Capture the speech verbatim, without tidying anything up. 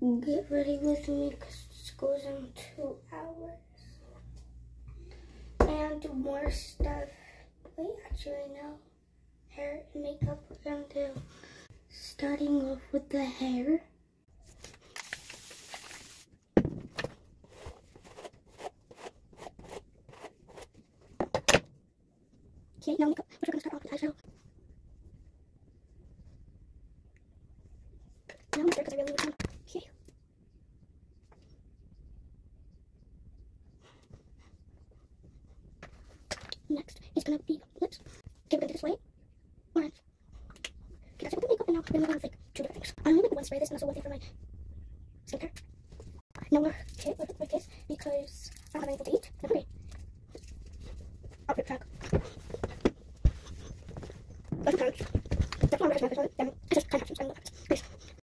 get ready with me because school's in two hours. And do more stuff. Wait, actually no. Hair and makeup we're gonna do. Starting off with the hair. Okay, now makeup, which we're gonna start off with eyeshadow. Now I'm sure because I really need some. Okay. Next is gonna be lips. Okay, we're gonna do this white, orange. Okay, that's it with the makeup, and now we're gonna move on with like two different things. I only make one spray this, and also one thing for my skincare. Now we're okay with, with this because I don't have anything to eat. Okay. Outfit track. That's kind of, that's not really nice, it's just kind of happens. I don't know what happens.